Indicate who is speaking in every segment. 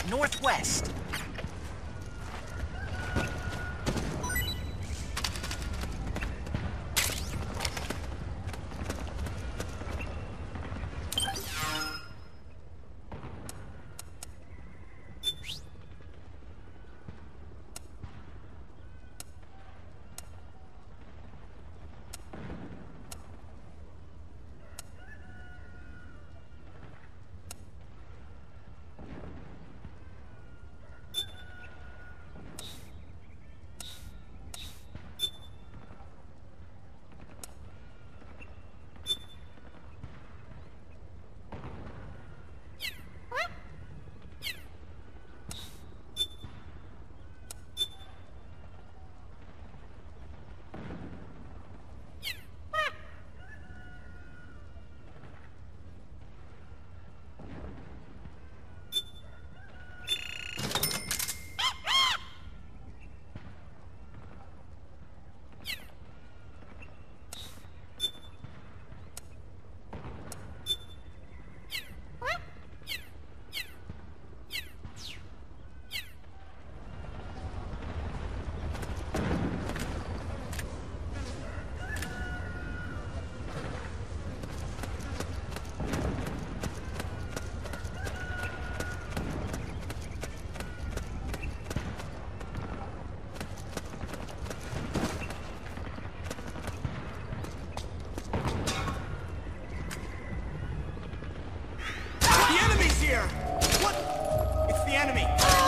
Speaker 1: northwest.
Speaker 2: Here! What? It's the enemy!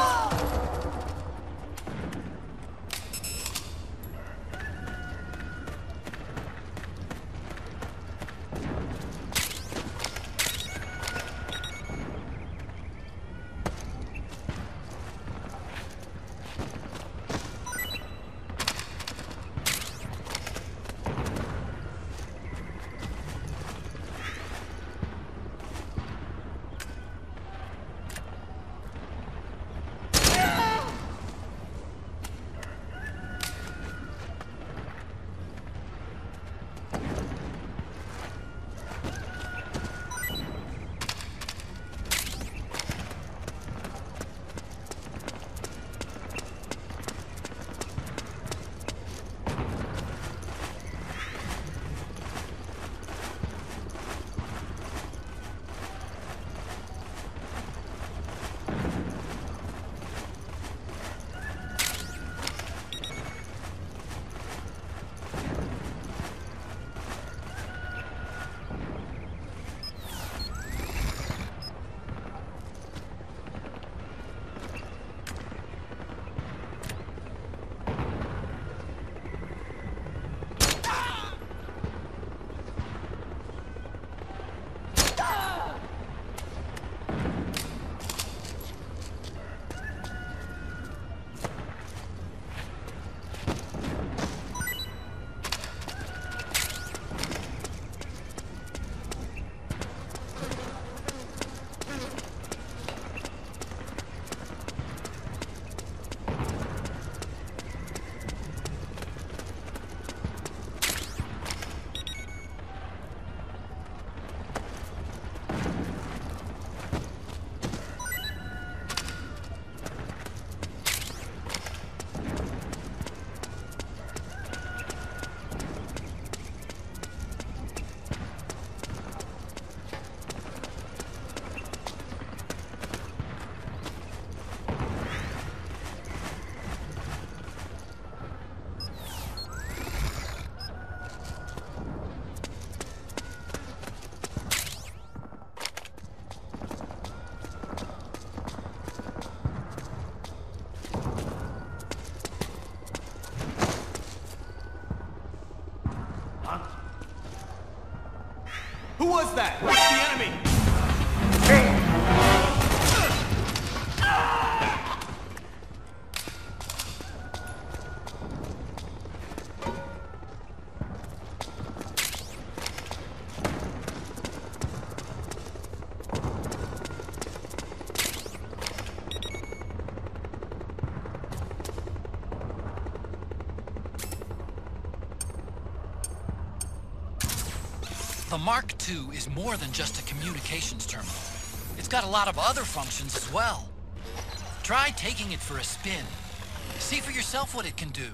Speaker 2: Who was that? It's the enemy!
Speaker 1: The Mark II is more than just a communications terminal. It's got a lot of other functions as well. Try taking it for a spin. See for yourself what it can do.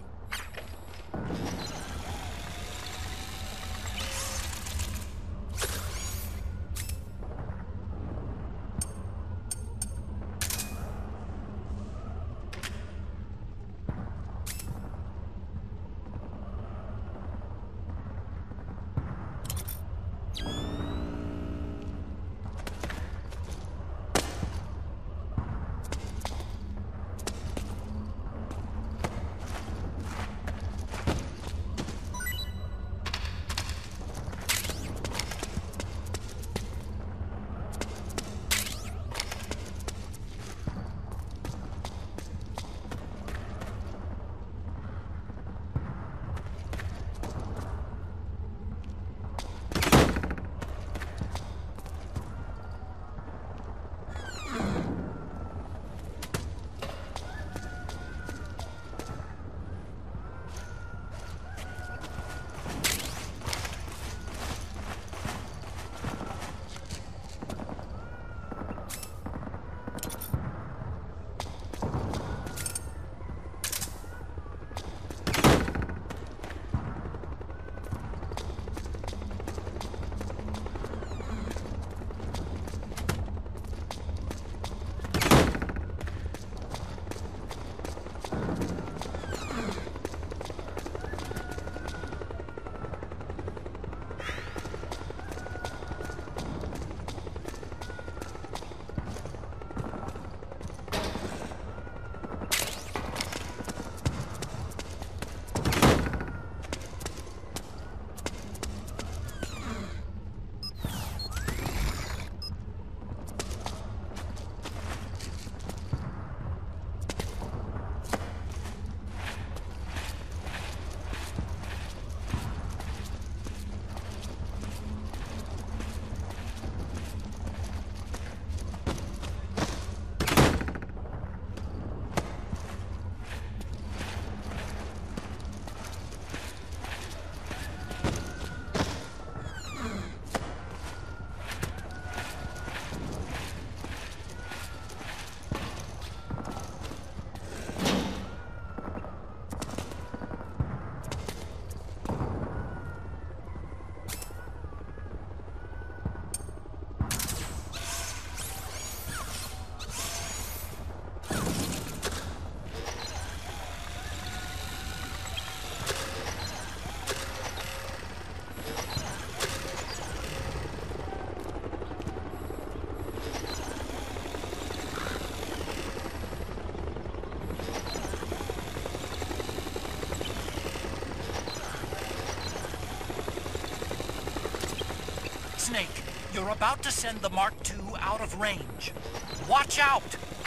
Speaker 1: Snake, you're about to send the Mark II out of range. Watch out!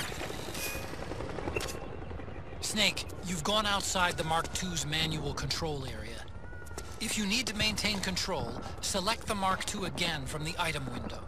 Speaker 1: Snake, you've gone outside the Mark II's manual control area. If you need to maintain control, select the Mark II again from the item window.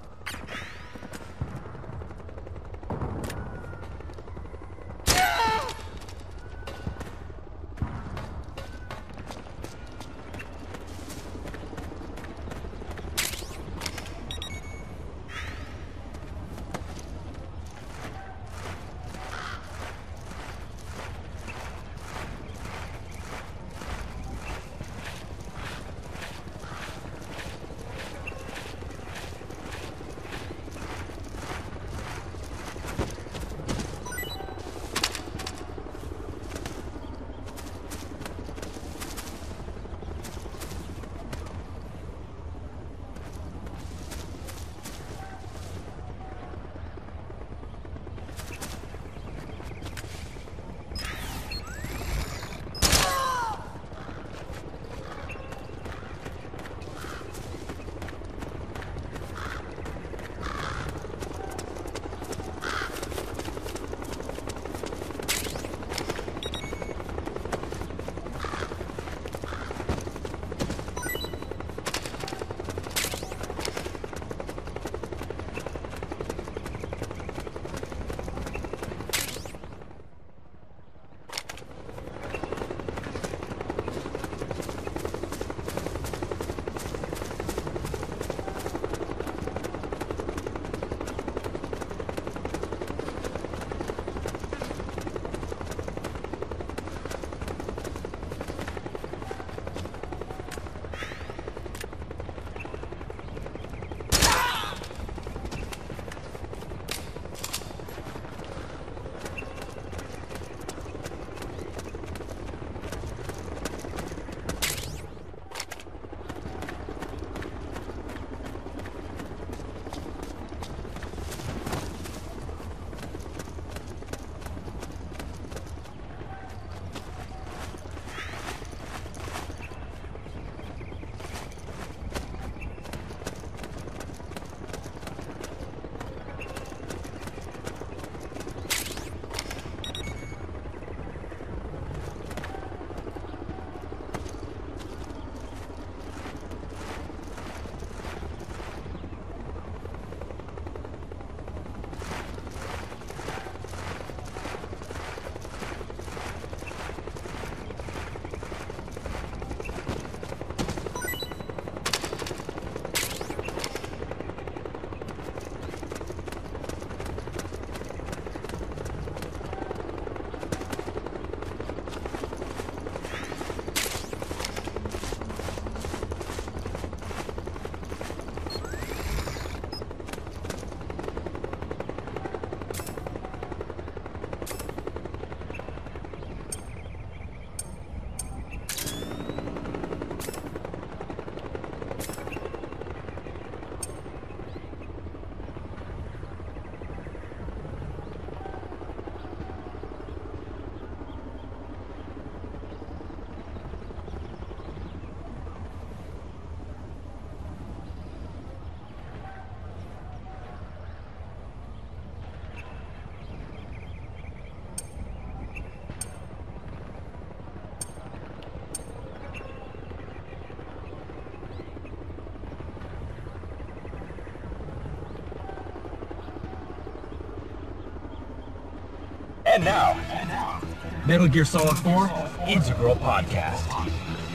Speaker 3: And now, Metal Gear Solid 4 Integral Podcast.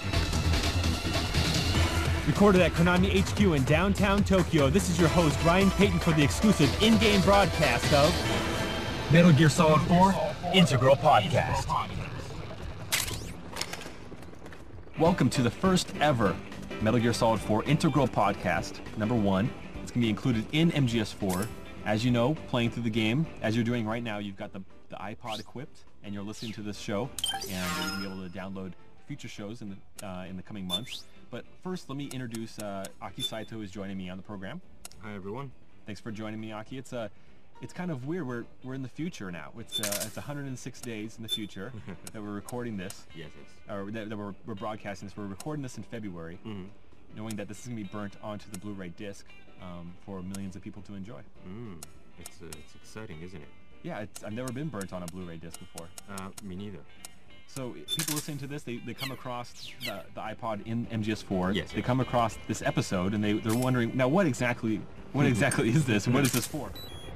Speaker 4: Recorded at Konami HQ in downtown Tokyo, this is your host, Ryan Payton, for the exclusive in-game broadcast of
Speaker 3: Metal Gear Solid 4 Integral Podcast.
Speaker 4: Welcome to the first ever Metal Gear Solid 4 Integral Podcast, number 1. It's going to be included in MGS4. As you know, playing through the game, as you're doing right now, you've got the iPod equipped, and you're listening to this show, and you'll be able to download future shows in the coming months. But first, let me introduce Aki Saito, who's joining me on the program.
Speaker 5: Hi, everyone.
Speaker 4: Thanks for joining me, Aki. It's kind of weird. We're in the future now. It's 106 days in the future that we're recording this.
Speaker 5: Yes.
Speaker 4: Or that we're broadcasting this. We're recording this in February, knowing that this is going to be burnt onto the Blu-ray disc for millions of people to enjoy.
Speaker 5: It's exciting, isn't it?
Speaker 4: Yeah, I've never been burnt on a Blu-ray disc before.
Speaker 5: Me neither.
Speaker 4: So people listening to this, they come across the iPod in MGS4.
Speaker 5: Yes.
Speaker 4: They come across this episode, and they're wondering, now what exactly is this, and what is this for?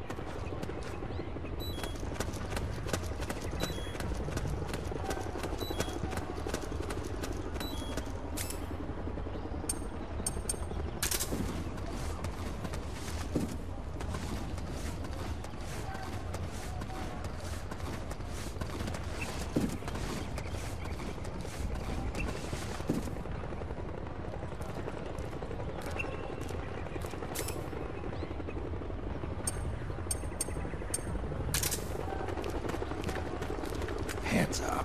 Speaker 1: Hands up.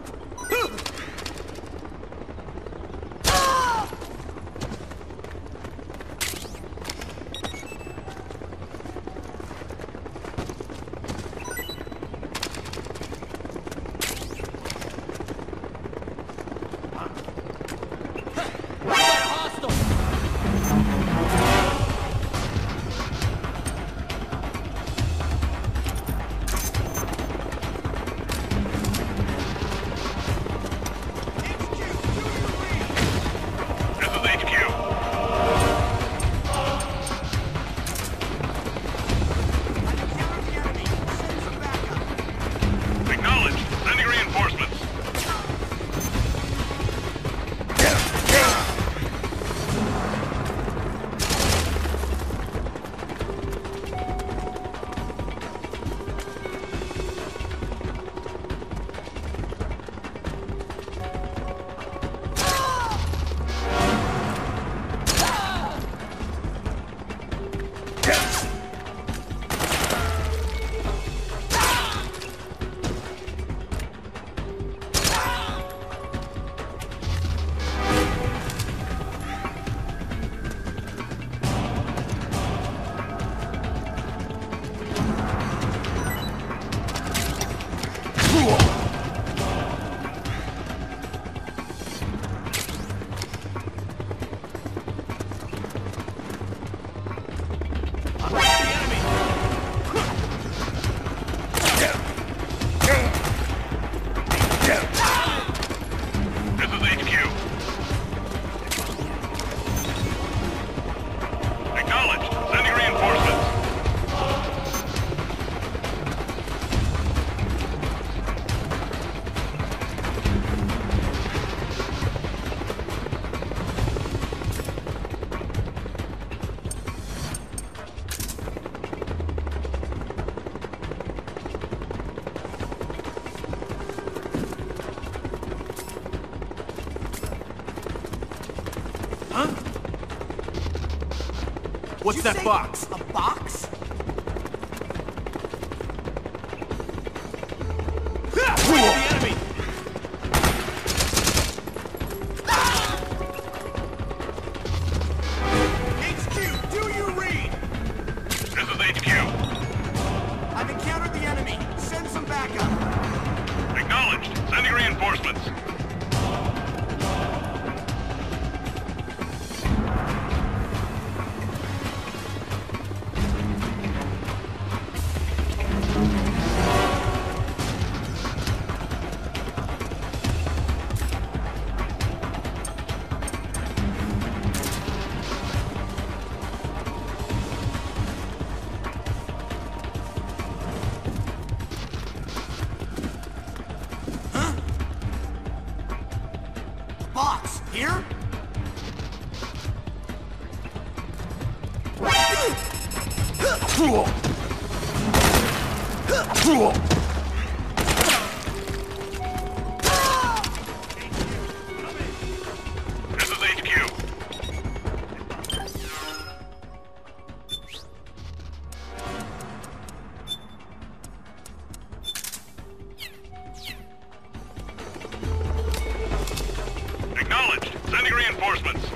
Speaker 2: What's that box?
Speaker 6: A box?
Speaker 2: The enemy! HQ, do you read?
Speaker 3: This is HQ.
Speaker 6: I've encountered the enemy. Send some backup.
Speaker 3: Acknowledged. Sending reinforcements.
Speaker 7: This is HQ. Acknowledged. Sending reinforcements.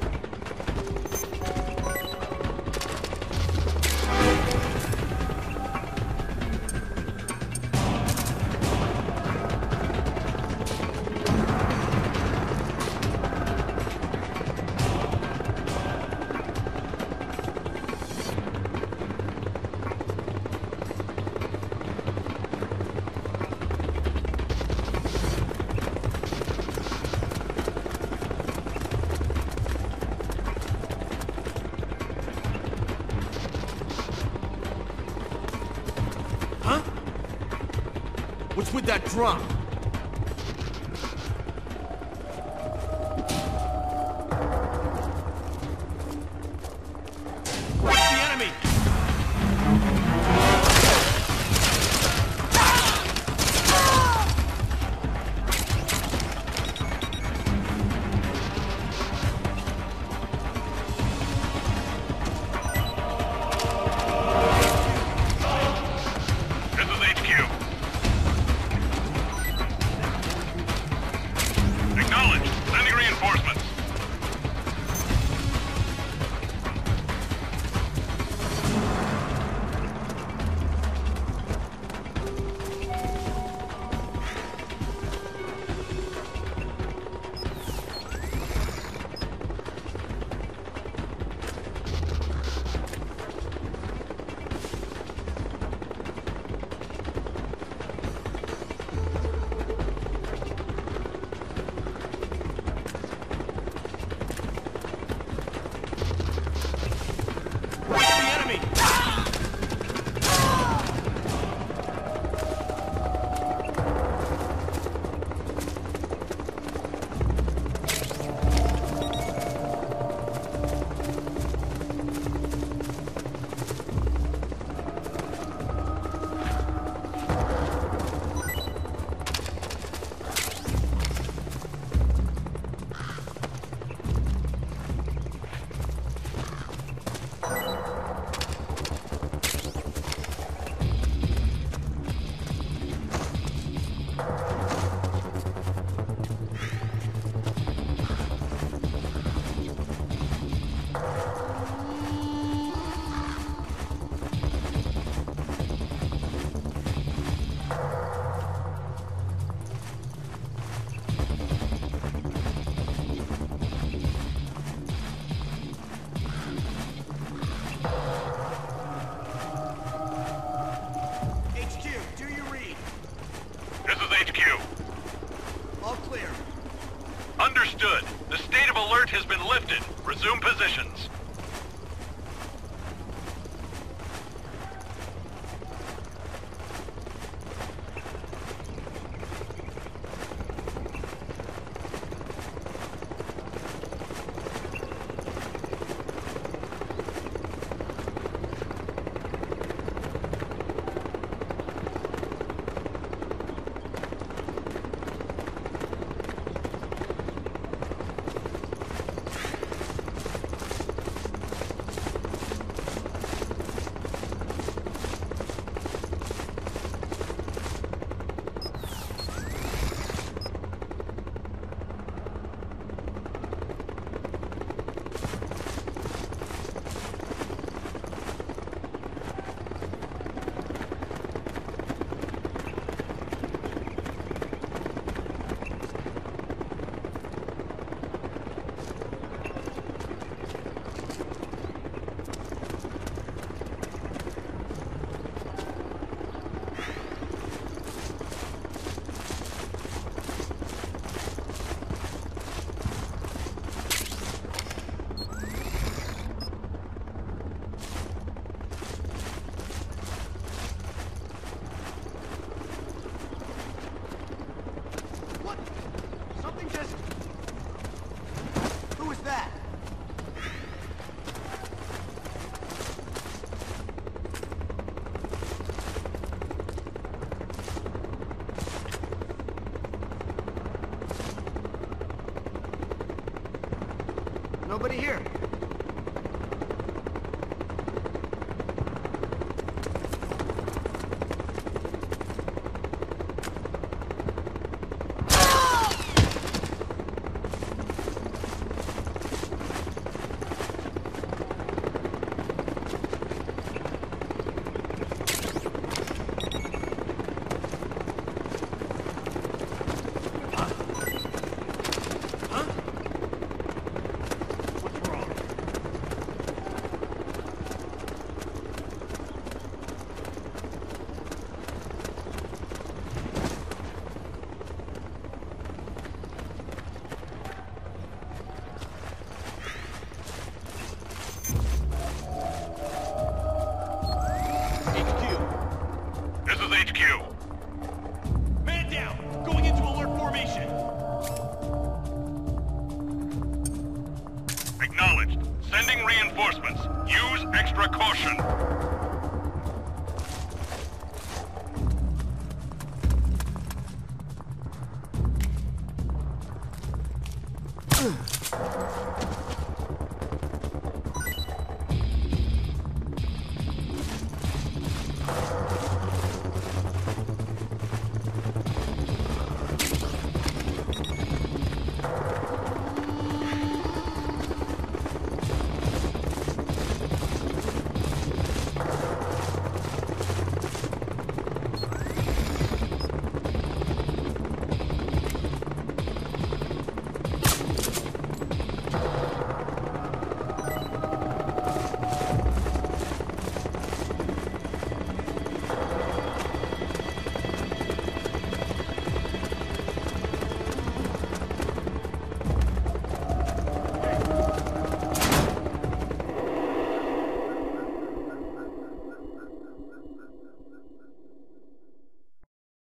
Speaker 2: Huh? What's with that drum? Where's the enemy?
Speaker 7: This is HQ.
Speaker 6: Nobody here.
Speaker 7: This is HQ.
Speaker 2: Man down! Going into alert formation!
Speaker 7: Acknowledged. Sending reinforcements. Use extra caution.